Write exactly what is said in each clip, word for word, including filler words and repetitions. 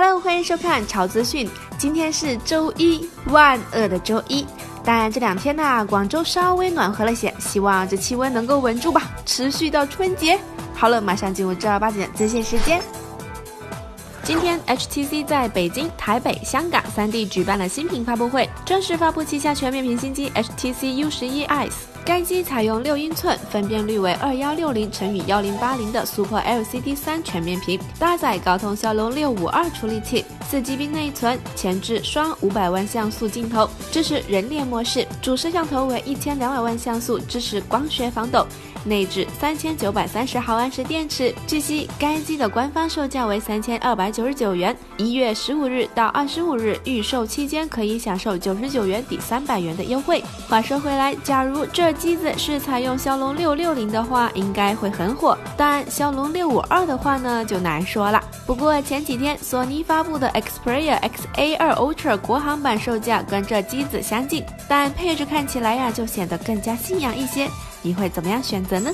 Hello， 欢迎收看潮资讯。今天是周一，万恶的周一。但这两天呢、啊，广州稍微暖和了些，希望这气温能够稳住吧，持续到春节。好了，马上进入正儿八经的资讯时间。今天 H T C 在北京、台北、香港三地举办了新品发布会，正式发布旗下全面屏新机 H T C U 十一 S。该机采用六英寸，分辨率为二一六零乘以一零八零的 Super L C D 三全面屏，搭载高通骁龙六五二处理器， 四 G B 内存，前置双五百万像素镜头，支持人脸模式，主摄像头为一千两百万像素，支持光学防抖，内置三千九百三十毫安时电池。据悉，该机的官方售价为三千二百九十九元，一月十五日到二十五日预售期间可以享受九十九元抵三百元的优惠。话说回来，假如这机子是采用骁龙六六零的话，应该会很火，但骁龙六五二的话呢，就难说了。不过前几天索尼发布的 Xperia X A 二 Ultra 国行版售价跟这机子相近，但配置看起来呀，就显得更加信仰一些。你会怎么样选择呢？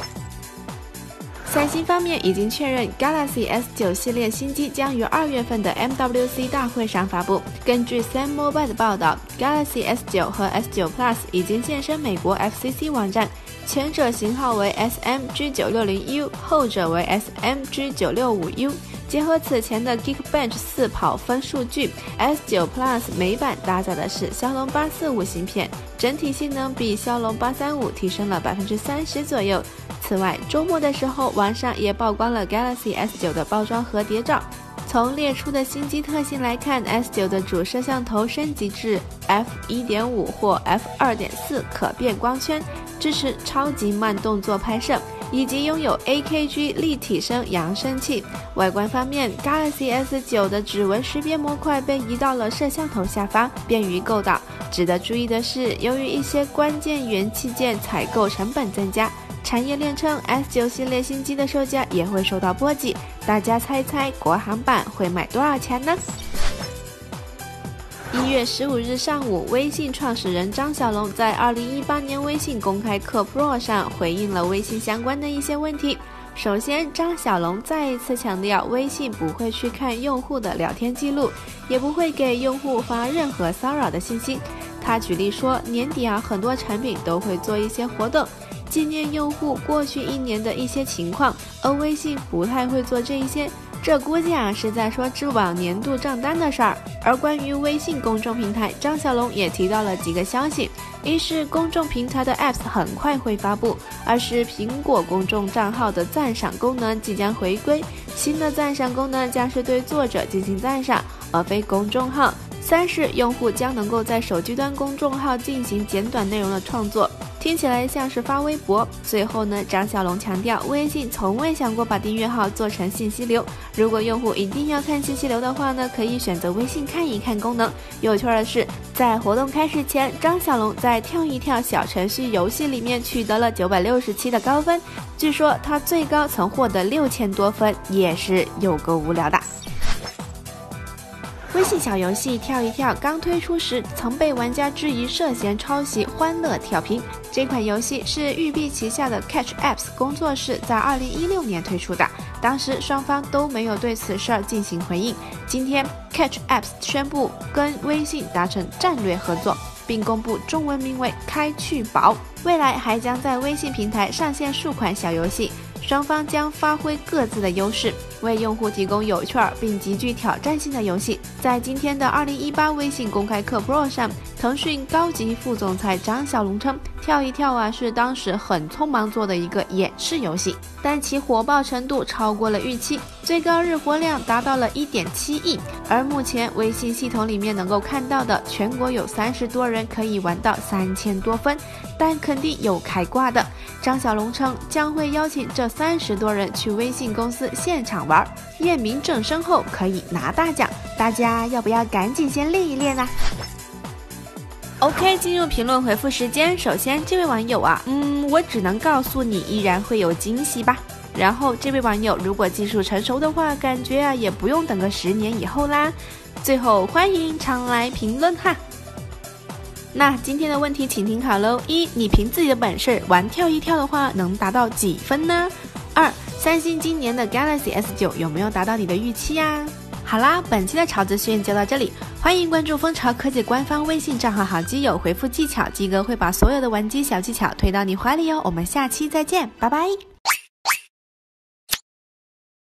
三星方面已经确认 Galaxy S 九 系列新机将于二月份的 M W C 大会上发布。根据 Sam Mobile 的报道， Galaxy S 九 和 S 九 Plus 已经现身美国 F C C 网站，前者型号为 S M G 九六零 U， 后者为 S M G 九六五 U。结合此前的 Geekbench 四跑分数据， S 九 Plus 美版搭载的是骁龙八四五芯片，整体性能比骁龙八三五提升了 百分之三十 左右。此外，周末的时候网上也曝光了 Galaxy S 九 的包装盒谍照。从列出的新机特性来看， S 九 的主摄像头升级至 F 一点五 或 F 二点四 可变光圈，支持超级慢动作拍摄，以及拥有 A K G 立体声扬声器。外观方面， Galaxy S 九 的指纹识别模块被移到了摄像头下方，便于构导。值得注意的是，由于一些关键元器件采购成本增加，产业链称 S 九 系列新机的售价也会受到波及。大家猜猜国行版会卖多少钱呢？一月十五日上午，微信创始人张小龙在二零一八年微信公开课 Pro 上回应了微信相关的一些问题。首先，张小龙再一次强调，微信不会去看用户的聊天记录，也不会给用户发任何骚扰的信息。他举例说，年底啊，很多产品都会做一些活动，纪念用户过去一年的一些情况，而微信不太会做这一些。这估计啊是在说支付宝年度账单的事儿。而关于微信公众平台，张小龙也提到了几个消息：一是公众平台的 Apps 很快会发布；二是苹果公众账号的赞赏功能即将回归，新的赞赏功能将是对作者进行赞赏，而非公众号；三是用户将能够在手机端公众号进行简短内容的创作。听起来像是发微博。最后呢，张小龙强调，微信从未想过把订阅号做成信息流。如果用户一定要看信息流的话呢，可以选择微信看一看功能。有趣的是，在活动开始前，张小龙在跳一跳小程序游戏里面取得了九百六十七的高分，据说他最高曾获得六千多分，也是有够无聊的。微信小游戏跳一跳刚推出时，曾被玩家质疑涉嫌抄袭欢乐跳屏。这款游戏是育碧旗下的 Catch Apps 工作室在二零一六年推出的，当时双方都没有对此事进行回应。今天 Catch Apps 宣布跟微信达成战略合作，并公布中文名为开趣宝，未来还将在微信平台上线数款小游戏，双方将发挥各自的优势，为用户提供有趣并极具挑战性的游戏。在今天的二零一八微信公开课 Pro 上，腾讯高级副总裁张小龙称，跳一跳啊是当时很匆忙做的一个演示游戏，但其火爆程度超过了预期，最高日活量达到了 一点七亿。而目前微信系统里面能够看到的，全国有三十多人可以玩到三千多分，但肯定有开挂的。张小龙称，将会邀请这三十多人去微信公司现场玩，验明正身后可以拿大奖，大家要不要赶紧先练一练啊？ OK， 进入评论回复时间。首先这位网友啊，嗯，我只能告诉你依然会有惊喜吧。然后这位网友，如果技术成熟的话，感觉啊也不用等个十年以后啦。最后欢迎常来评论哈。那今天的问题请听好喽：一，你凭自己的本事玩跳一跳的话，能达到几分呢？二，三星今年的 Galaxy S 九有没有达到你的预期呀？ 好啦，本期的潮资讯就到这里，欢迎关注蜂巢科技官方微信账号好基友，回复技巧，鸡哥会把所有的玩机小技巧推到你怀里哦。我们下期再见，拜拜。